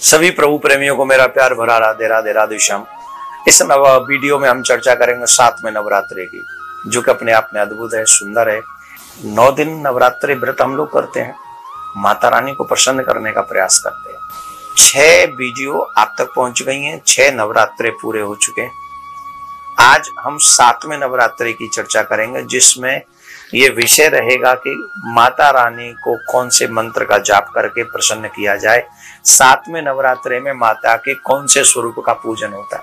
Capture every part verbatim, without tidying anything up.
सभी प्रभु प्रेमियों को मेरा प्यार भरा राधे राधे राधे श्याम। इस नव वीडियो में हम चर्चा करेंगे सातवें नवरात्रि की, जो कि अपने आप में अद्भुत है, सुंदर है। नौ दिन नवरात्रि व्रत हम लोग करते हैं, माता रानी को प्रसन्न करने का प्रयास करते हैं। छह वीडियो आप तक पहुंच गई हैं, छह नवरात्रे पूरे हो चुके हैं। आज हम सातवें नवरात्रि की चर्चा करेंगे, जिसमें ये विषय रहेगा कि माता रानी को कौन से मंत्र का जाप करके प्रसन्न किया जाए। सातवें नवरात्रि में माता के कौन से स्वरूप का पूजन होता है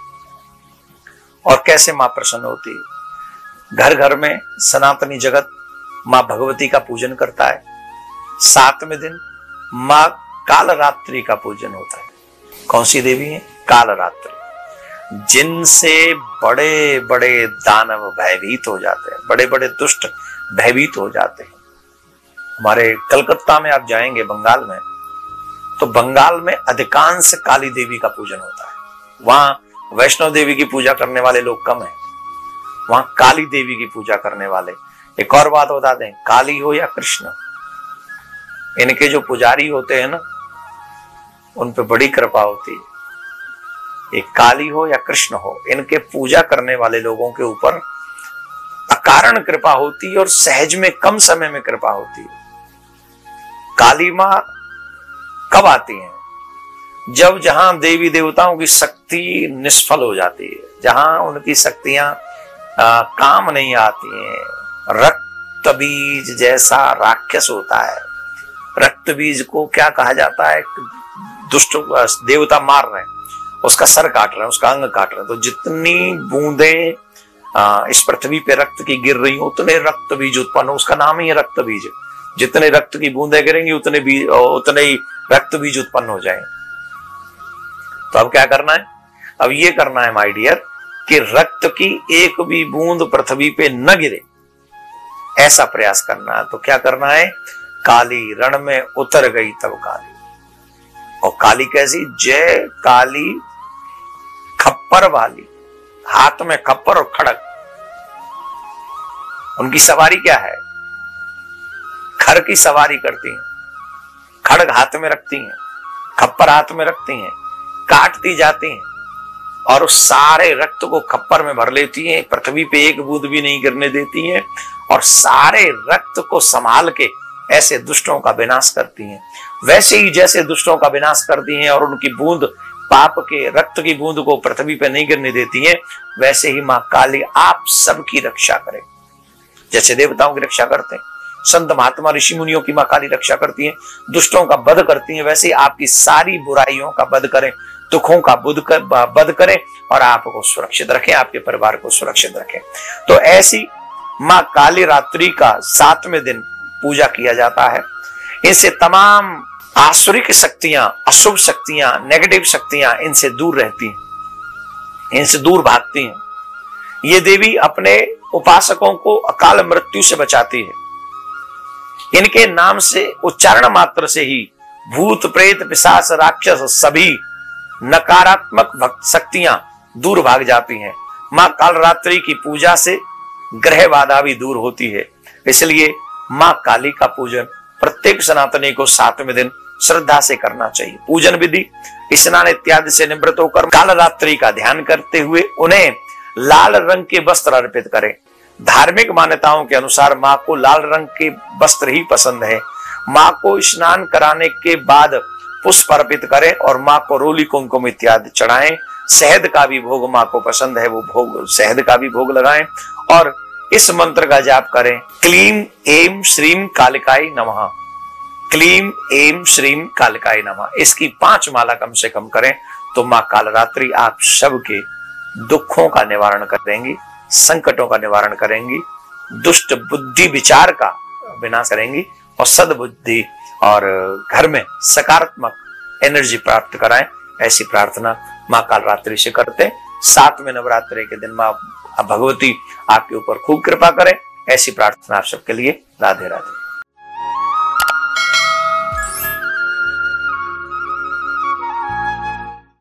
और कैसे मां प्रसन्न होती है। घर घर में सनातनी जगत मां भगवती का पूजन करता है। सातवें दिन मां कालरात्रि का पूजन होता है। कौन सी देवी है? कालरात्रि, जिनसे बड़े बड़े दानव भयभीत हो जाते हैं, बड़े बड़े दुष्ट भयभीत हो जाते हैं। हमारे कलकत्ता में आप जाएंगे, बंगाल में, तो बंगाल में अधिकांश काली देवी का पूजन होता है। वहां वैष्णव देवी की पूजा करने वाले लोग कम हैं, वहां काली देवी की पूजा करने वाले। एक और बात बता दें, काली हो या कृष्ण, इनके जो पुजारी होते हैं ना, उन पे बड़ी कृपा होती है। एक काली हो या कृष्ण हो, इनके पूजा करने वाले लोगों के ऊपर अकारण कृपा होती है और सहज में कम समय में कृपा होती है। काली मां कब आती हैं? जब जहां देवी देवताओं की शक्ति निष्फल हो जाती है, जहां उनकी शक्तियां काम नहीं आती हैं। रक्त बीज जैसा राक्षस होता है। रक्त बीज को क्या कहा जाता है? दुष्ट देवता मार रहे हैं, उसका सर काट रहे हैं, उसका अंग काट रहे हैं। तो जितनी बूंदें इस पृथ्वी पे रक्त की गिर रही हो, उतने रक्त बीज उत्पन्न हो। उसका नाम ही है रक्त बीज। जितने रक्त की बूंदें गिरेंगी, उतने बीज उतने ही रक्त बीज उत्पन्न हो जाएंगे। तो अब क्या करना है? अब ये करना है माय डियर, कि रक्त की एक भी बूंद पृथ्वी पे न गिरे, ऐसा प्रयास करना है। तो क्या करना है? काली रण में उतर गई तब काली। और काली कैसी? जय काली खप्पर वाली, हाथ में खप्पर और खड़ग। उनकी सवारी क्या है? खर की सवारी करती हैं, खड़ग हाथ में रखती हैं, खप्पर हाथ में रखती हैं, काटती जाती हैं और उस सारे रक्त को खप्पर में भर लेती हैं। पृथ्वी पे एक बूंद भी नहीं गिरने देती हैं और सारे रक्त को संभाल के ऐसे दुष्टों का विनाश करती हैं। वैसे ही जैसे दुष्टों का विनाश करती हैं और उनकी बूंद, पाप के रक्त की बूंद को पृथ्वी पे नहीं गिरने देती हैं, वैसे ही मां काली आप सबकी रक्षा करे। जैसे देवताओं की रक्षा करते हैं, संत महात्मा ऋषि मुनियों की मां काली रक्षा करती हैं, दुष्टों का वध करती हैं, वैसे ही आपकी सारी बुराइयों का वध करें, दुखों का वध करें और आपको सुरक्षित रखें, आपके परिवार को सुरक्षित रखें। तो ऐसी मां काली रात्रि का सातवें दिन पूजा किया जाता है। इनसे तमाम आसुरिक शक्तियां, अशुभ शक्तियां, नेगेटिव शक्तियां इनसे दूर रहती हैं, इनसे दूर भागती हैं। ये देवी अपने उपासकों को अकाल मृत्यु से बचाती है। इनके नाम से उच्चारण मात्र से ही भूत प्रेत पिशाच राक्षस सभी नकारात्मक भक्त शक्तियां दूर भाग जाती हैं। मां कालरात्रि की पूजा से ग्रह बाधा भी दूर होती है। इसलिए मां काली का पूजन प्रत्येक सनातनी को सातवें दिन श्रद्धा से करना चाहिए। पूजन विधि: स्नान इत्यादि से निवृत्त होकर कालरात्रि का ध्यान करते हुए उन्हें लाल रंग के वस्त्र अर्पित करें। धार्मिक मान्यताओं के अनुसार मां को लाल रंग के वस्त्र ही पसंद है। मां को स्नान कराने के बाद पुष्प अर्पित करें और मां को रोली कुमकुम इत्यादि चढ़ाएं। शहद का भी भोग मां को पसंद है, वो भोग शहद का भी भोग लगाएं और इस मंत्र का जाप करें: क्लीम एम श्रीम कालिकाई नमः, क्लीम एम श्रीम कालिकाई नमः। इसकी पांच माला कम से कम करें तो मां कालरात्रि आप सबके दुखों का निवारण करेंगी, संकटों का निवारण करेंगी, दुष्ट बुद्धि विचार का विनाश करेंगी और सद्बुद्धि और घर में सकारात्मक एनर्जी प्राप्त कराएं। ऐसी प्रार्थना मां कालरात्रि से करते हैं। सातवें नवरात्रि के दिन मां भगवती आपके ऊपर खूब कृपा करें। ऐसी प्रार्थना आप सबके लिए। राधे राधे।